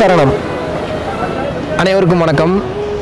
சரணம். அனைவருக்கும் வணக்கம்.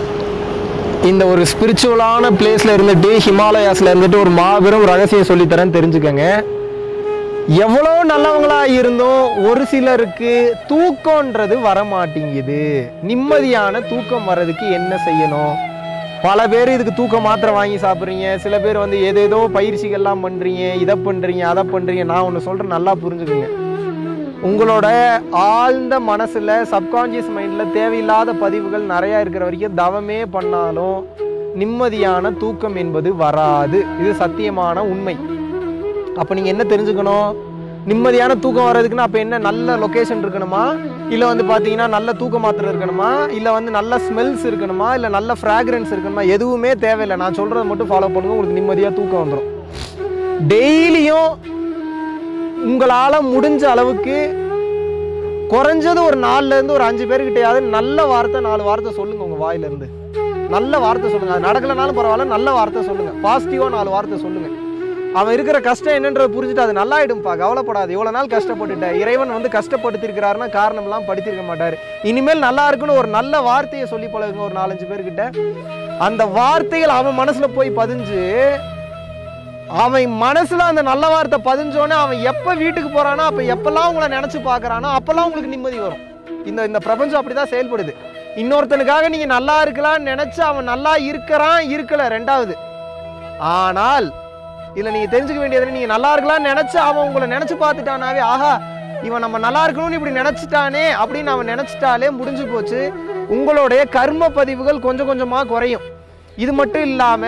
இந்த ஒரு ஸ்பிரிச்சுவலான பிளேஸில் இருந்துட்டு ஹிமாலயாஸில் இருந்துட்டு ஒரு மாபெரும் ரகசியம் சொல்லித்தரேன்னு தெரிஞ்சுக்கங்க. எவ்வளோ நல்லவங்களாக இருந்தும் ஒரு சிலருக்கு தூக்கம்ன்றது வரமாட்டேங்குது. நிம்மதியான தூக்கம் வர்றதுக்கு என்ன செய்யணும்? பல பேர் இதுக்கு தூக்க மாத்திரை வாங்கி சாப்பிட்றீங்க. சில பேர் வந்து ஏதேதோ பயிற்சிகள்லாம் பண்ணுறீங்க, இதை பண்ணுறீங்க, அதை பண்ணுறீங்க. நான் ஒன்று சொல்கிறேன், நல்லா புரிஞ்சுக்குங்க. உங்களோட ஆழ்ந்த மனசில் சப்கான்ஷியஸ் மைண்டில் தேவையில்லாத பதிவுகள் நிறையா இருக்கிற வரைக்கும் தவமே பண்ணாலும் நிம்மதியான தூக்கம் என்பது வராது. இது சத்தியமான உண்மை. அப்போ நீங்கள் என்ன தெரிஞ்சுக்கணும்? நிம்மதியான தூக்கம் வர்றதுக்குன்னா அப்போ என்ன, நல்ல லொக்கேஷன் இருக்கணுமா, இல்லை வந்து பார்த்தீங்கன்னா நல்ல தூக்க மாத்திரை இருக்கணுமா, இல்லை வந்து நல்ல ஸ்மெல்ஸ் இருக்கணுமா, இல்லை நல்ல ஃப்ராக்ரன்ஸ் இருக்கணுமா? எதுவுமே தேவையில்லை. நான் சொல்கிறத மட்டும் ஃபாலோ பண்ணுங்க, உங்களுக்கு நிம்மதியாக தூக்கம் வந்துடும். டெய்லியும் உங்களால் முடிஞ்ச அளவுக்கு குறைஞ்சது ஒரு 4லேருந்து ஒரு 5 பேர்கிட்டையாவது நல்ல வார்த்தை 4 வார்த்தை சொல்லுங்கள். உங்கள் வாயிலேருந்து நல்ல வார்த்தை சொல்லுங்கள். அது நடக்கலைனாலும் பரவாயில்ல, நல்ல வார்த்தை சொல்லுங்கள். பாசிட்டிவாக 4 வார்த்தை சொல்லுங்கள். அவன் இருக்கிற கஷ்டம் என்னன்றதை புரிஞ்சுட்டு அது நல்லா ஆகிடும்பா, கவலைப்படாது. இவ்வளோ நாள் கஷ்டப்பட்டுட்டேன், இறைவன் வந்து கஷ்டப்படுத்திருக்கிறாருன்னா காரணம்லாம் படுத்திருக்க மாட்டார். இனிமேல் நல்லா இருக்குன்னு ஒரு நல்ல வார்த்தையை சொல்லி பழகுங்க ஒரு 4-5 பேர்கிட்ட. அந்த வார்த்தைகள் அவன் மனசில் போய் பதிஞ்சு, அவன் மனசுல அந்த நல்ல வார்த்தை பதிஞ்சோன்னே அவன் எப்போ வீட்டுக்கு போறானோ, அப்போ எப்பெல்லாம் உங்களை நினைச்சு பார்க்கறானோ அப்பெல்லாம் உங்களுக்கு நிம்மதி வரும். இந்த பிரபஞ்சம் அப்படிதான் செயல்படுது. இன்னொருத்தனுக்காக நீங்க நல்லா இருக்கலாம்னு நினைச்சு அவன் நல்லா இருக்கிறான், இருக்கல ரெண்டாவது. ஆனால் இல்ல நீங்க தெரிஞ்சுக்க வேண்டியது, நீங்க நல்லா இருக்கலாம்னு நினைச்சு அவன் உங்களை நினைச்சு பார்த்துட்டானாவே, ஆஹா இவன் நம்ம நல்லா இருக்கணும்னு இப்படி நினைச்சிட்டானே அப்படின்னு அவன் நினைச்சிட்டாலே முடிஞ்சு போச்சு. உங்களுடைய கர்ம பதிவுகள் கொஞ்சம் கொஞ்சமா குறையும். இது மட்டும் இல்லாம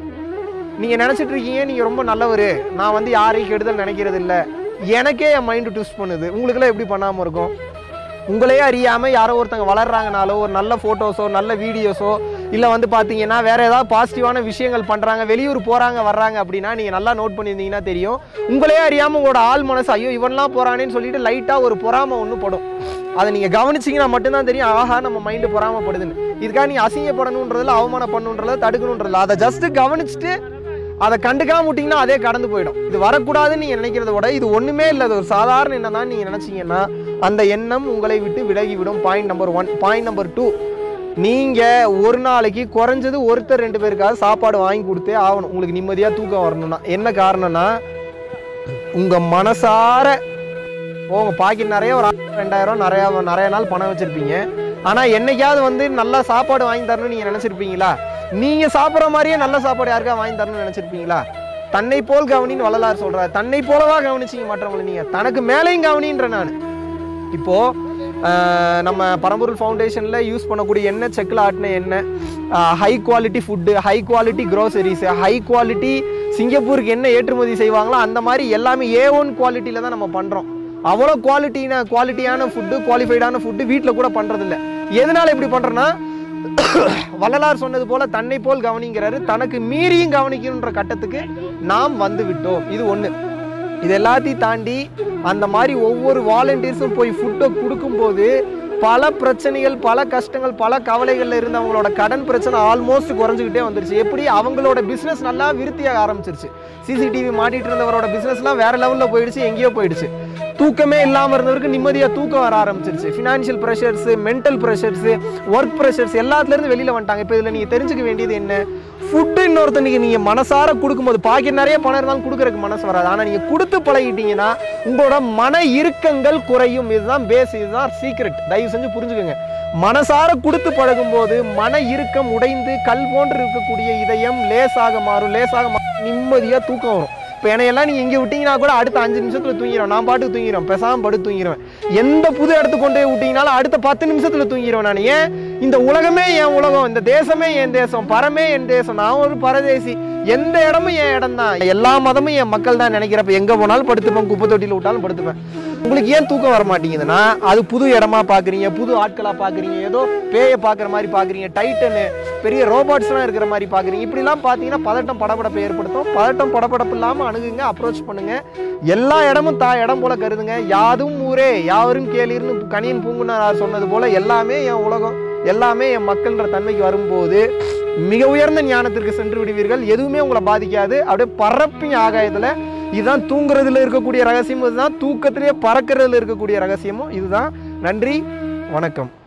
நீங்க நினைச்சிட்டு இருக்கீங்க நீங்க ரொம்ப நல்லவர், நான் வந்து யாரையும் கெடுதல் நினைக்கிறது இல்லை, எனக்கே என் மைண்டு ட்விஸ்ட் பண்ணுது. உங்களுக்குலாம் எப்படி பண்ணாமல் இருக்கும்? உங்களையே அறியாமல் யாரோ ஒருத்தங்க வளர்றாங்கனாலோ, ஒரு நல்ல ஃபோட்டோஸோ நல்ல வீடியோஸோ, இல்லை வந்து பார்த்தீங்கன்னா வேறு ஏதாவது பாசிட்டிவான விஷயங்கள் பண்ணுறாங்க, வெளியூர் போகிறாங்க வர்றாங்க அப்படின்னா நீங்கள் நல்லா நோட் பண்ணியிருந்தீங்கன்னா தெரியும். உங்களையே அறியாமல் உங்களோட ஆள் மனசு ஐயோ இவன்லாம் போகிறானேன்னு சொல்லிட்டு லைட்டாக ஒரு பொறாமை ஒன்று படும். அதை நீங்கள் கவனிச்சிங்கன்னா மட்டும்தான் தெரியும், ஆஹா நம்ம மைண்டு பொறாமப்படுதுன்னு. இதுக்காக நீங்கள் அசிங்கப்படணுன்றதில்ல, அவமானம் பண்ணணுன்றதில்ல, தடுக்கணுன்றதில்ல. அதை ஜஸ்ட்டு கவனிச்சுட்டு அதை கண்டுக்காம விட்டிங்கன்னா அதே கடந்து போயிடும். இது வரக்கூடாதுன்னு நீங்கள் நினைக்கிறத விட இது ஒன்றுமே இல்லை, அது ஒரு சாதாரண எண்ணம் தான் நீங்கள் நினச்சிங்கன்னா அந்த எண்ணம் உங்களை விட்டு விலகிவிடும். Point number 1. பாயிண்ட் நம்பர் 2, நீங்கள் ஒரு நாளைக்கு குறைஞ்சது ஒருத்தர் 2 பேருக்காக சாப்பாடு வாங்கி கொடுத்தே ஆகணும் உங்களுக்கு நிம்மதியாக தூக்கம் வரணும்னா. என்ன காரணம்னா, உங்கள் மனசார உங்கள் பாக்கெட் நிறைய ஒரு 2000 நிறைய நாள் பணம் வச்சுருப்பீங்க. ஆனால் என்னைக்காவது வந்து நல்லா சாப்பாடு வாங்கி தரணும்னு நீங்கள் நினச்சிருப்பீங்களா? நீங்க சாப்பிட்ற மாதிரியே நல்ல சாப்பாடு யாருக்கா வாங்கி தரணும்னு நினைச்சிருப்பீங்களா? தன்னை போல் கவனின்னு வள்ளலார் சொல்றாரு. தன்னை போலவா கவனிச்சிங்க மற்றவங்களை, நீங்க தனக்கு மேலேயும் கவனின்ற. நான் இப்போ நம்ம பரம்பொருள் ஃபவுண்டேஷன்ல யூஸ் பண்ணக்கூடிய எண்ணெய், செக்கில் ஆட்டின எண்ணெய், high quality food, high quality groceries, high quality சிங்கப்பூருக்கு என்ன ஏற்றுமதி செய்வாங்களோ அந்த மாதிரி எல்லாமே A1 குவாலிட்டியில தான் நம்ம பண்றோம். அவ்வளோ குவாலிட்டியான ஃபுட்டு, குவாலிஃபைடான ஃபுட்டு வீட்டில் கூட பண்றது இல்லை. எதனால இப்படி பண்றோன்னா, வள்ளலார் சொன்னது போல தன்னை போல் கவனிங்கிறாரு. தனக்கு மீறியும் கவனிக்கணுன்ற கட்டத்துக்கு நாம் வந்து விட்டோம். இது ஒண்ணு. இது எல்லாத்தையும் தாண்டி அந்த மாதிரி ஒவ்வொரு வாலண்டியர்ஸும் போய் ஃபுட்டை கொடுக்கும்போது பல பிரச்சனைகள், பல கஷ்டங்கள், பல கவலைகள்ல இருந்து அவங்களோட கடன் பிரச்சனை ஆல்மோஸ்ட் குறைஞ்சிக்கிட்டே வந்துருச்சு. எப்படி அவங்களோட பிசினஸ் நல்லா விருத்தியாக ஆரம்பிச்சிருச்சு. சிசிடிவி மாட்டிட்டு இருந்தவரோட பிசினஸ்லாம் வேற லெவல்ல போயிடுச்சு, எங்கேயோ போயிடுச்சு. தூக்கமே இல்லாமல் இருந்தவருக்கு நிம்மதியாக தூக்கம் வர ஆரம்பிச்சிருச்சு. Financial pressures, mental pressures, work pressures எல்லாத்துலேருந்து வெளியில் வந்துட்டாங்க. இப்போ இதில் நீங்கள் தெரிஞ்சுக்க வேண்டியது என்ன, ஃபுட்டு இன்னொருத்தனுக்கு நீங்கள் மனசார கொடுக்கும்போது பாக்கெட் நிறைய பணம் இருந்தாலும் கொடுக்குறதுக்கு மனசு வராது. ஆனால் நீங்கள் கொடுத்து பழகிட்டீங்கன்னா உங்களோட மன இறுக்கங்கள் குறையும். இதுதான் பேஸ், இதுதான் சீக்ரெட். தயவு செஞ்சு புரிஞ்சுக்கோங்க. மனசார கொடுத்து பழகும் போது மன இறுக்கம் உடைந்து கல் போன்று இருக்கக்கூடிய இதயம் லேசாக மாறும். நிம்மதியாக தூக்கம் வரும். இப்போ என்னையெல்லாம் நீங்கள் இங்கே விட்டீங்கன்னா கூட அடுத்த 5 நிமிஷத்தில் தூங்கிடுவேன். நான் பாட்டுக்கு தூங்கிடுவேன், பேசாமல் படுத்து தூங்கிடுவேன். எந்த புது இடத்துக்கு கொண்டு போய் விட்டீங்கனாலும் அடுத்த 10 நிமிஷத்தில் தூங்கிடுவேன். நான் ஏன், இந்த உலகமே என் உலகம், இந்த தேசமே என் தேசம், பரமே என் தேசம், நான் ஒரு பரதேசி, எந்த இடமும் என் இடம் தான், எல்லா மதமும் என் மக்கள் தான் நினைக்கிறப்ப எங்கே போனாலும் படுத்துப்பேன், குப்பை தொட்டியில் விட்டாலும் படுத்துப்பேன். உங்களுக்கு ஏன் தூக்கம் வர மாட்டேங்குதுன்னா, அது புது இடமா பார்க்குறீங்க, புது ஆட்களாக பார்க்குறீங்க, ஏதோ பேயை பார்க்குற மாதிரி பார்க்குறீங்க, டைட்டனு பெரிய ரோபோட்ஸ்லாம் இருக்கிற மாதிரி பார்க்குறீங்க. இப்படிலாம் பார்த்தீங்கன்னா பதட்டம் படபடப்பை ஏற்படுத்தும். பதட்டம் படபடப்பு இல்லாமல் அணுகுங்க, அப்ரோச் பண்ணுங்க. எல்லா இடமும் இடம் போல கருதுங்க. யாதும் ஊரே யாவரும் கேளீர்னு கணியன் பூங்குனார் சொன்னது போல எல்லாமே என் உலகம், எல்லாமே என் மக்கள்ன்ற தன்மைக்கு வரும்போது மிக உயர்ந்த ஞானத்திற்கு சென்று விடுவீர்கள். எதுவுமே உங்களை பாதிக்காது. அப்படியே பறப்பிங்க ஆகாயத்தில். இதுதான் தூங்குறதுல இருக்கக்கூடிய ரகசியமும், இதுதான் தூக்கத்திலேயே பறக்கிறதுல இருக்கக்கூடிய ரகசியமும் இதுதான். நன்றி, வணக்கம்.